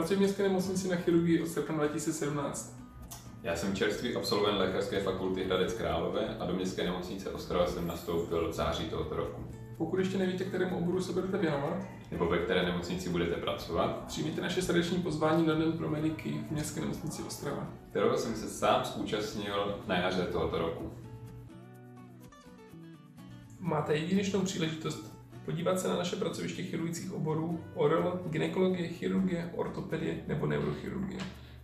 Pracuji v městské nemocnici na chirurgii od srpna 2017. Já jsem čerstvý absolvent Lékařské fakulty Hradec Králové a do městské nemocnice Ostrava jsem nastoupil v září tohoto roku. Pokud ještě nevíte, kterému oboru se budete věnovat, nebo ve které nemocnici budete pracovat, přijměte naše srdeční pozvání na Den pro mediky v městské nemocnici Ostrava, kterého jsem se sám zúčastnil na jaře tohoto roku. Máte jedinečnou příležitost podívat se na naše pracoviště chirurgických oborů ORL, gynekologie, chirurgie, ortopedie nebo neurochirurgie.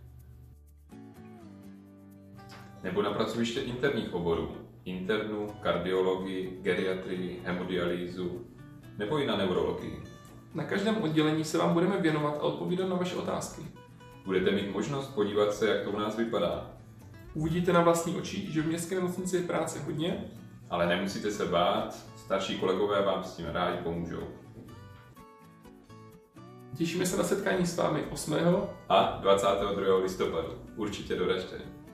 Nebo na pracoviště interních oborů, internu, kardiologii, geriatrii, hemodialýzu, nebo i na neurologii. Na každém oddělení se vám budeme věnovat a odpovídat na vaše otázky. Budete mít možnost podívat se, jak to u nás vypadá. Uvidíte na vlastní oči, že v městské nemocnici je práce hodně, ale nemusíte se bát, starší kolegové vám s tím rádi pomůžou. Těšíme se na setkání s vámi 8. a 22. listopadu. Určitě doražte.